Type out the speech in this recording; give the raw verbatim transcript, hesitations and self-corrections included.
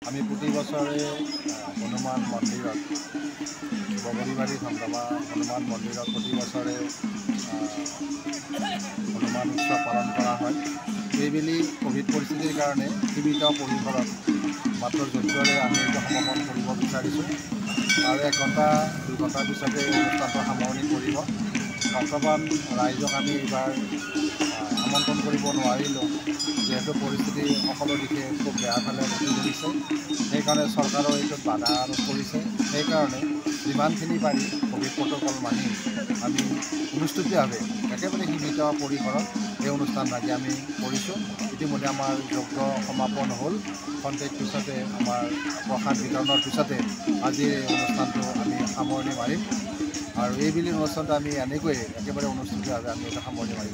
আমি প্রতি বছরে হনুমান মন্দিরত বগৰীবাৰী ধমধমা হনুমান মন্দিৰত প্ৰতি বছৰে হনুমান উৎসৱ পালন কৰা হয়। এইবেলি কোভিড পৰিস্থিতিৰ কাৰণে সীমিত পৰিসৰত মাত্ৰ যজ্ঞৰে আমি এইটো সমাপন কৰিব বিচাৰিছোঁ আৰু এক ঘণ্টা দুই ঘণ্টাৰ পিছতে এই অনুষ্ঠানটো সামৰণি কৰিব। বৰ্তমান ৰাইজক আমি এইবাৰ আমন্ত্ৰণ কৰিব নোৱাৰিলোঁ, যিহেতু পৰিস্থিতি সকলো দিশে খুব বেয়া ফালে গতি কৰিছে। সেইকাৰণে চৰকাৰৰ এইটোত বাধা আৰোপ কৰিছে। সেইকাৰণে যিমানখিনি পাৰি কোভিড প্ৰট'কল মানি আমি অনুষ্ঠিতভাৱে একেবাৰে সীমিত পৰিসৰত এই অনুষ্ঠানভাগি আমি কৰিছোঁ। ইতিমধ্যে আমাৰ যজ্ঞ সমাপন হ'ল। খন্তেক পিছতে আমাৰ প্ৰসাদ বিতৰণৰ পিছতে আজিৰ এই অনুষ্ঠানটো আমি সামৰণি মাৰিম আৰু এইবেলি অনুষ্ঠানটো আমি এনেকৈয়ে একেবাৰে অনুষ্ঠিতভাৱে আমি এটা সামৰণি মাৰিম।